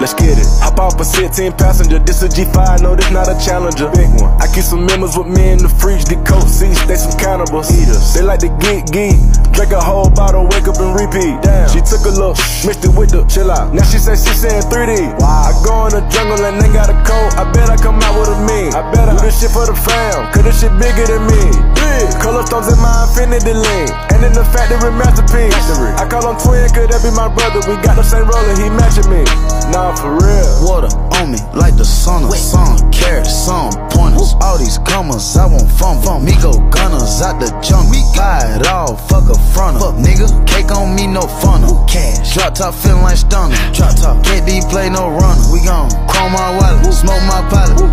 let's get it. Hop off a 16 passenger, this a G5, no, this not a Challenger. Big one. I keep some members with me in the fridge, the coat seats, they some cannibals. Eaters. They like to geek, drink a whole bottle, wake up and repeat. Damn. She took a look, mixed it with the chill out. Now she say she saying 3D. Wow. I go in the jungle and they got a coat, I bet I come out with a mean. I bet I do this shit for the fam, cause this shit bigger than me. Big. Color stones in my infinity lane, and in the factory masterpiece. I call him twin, cause that be my brother. We got the same roller, he matching me. Nah, for real. Water on me like the sun of sun. Carrots, some pointers. All these commas, I want fun. Me go gunners out the jungle. Buy it all, fuck a fronter. Nigga, cake on me, no funnel. Cash. Drop top feeling like stunner. Drop top. KD play no runner. We gon' chrome my wallet, smoke my pilot.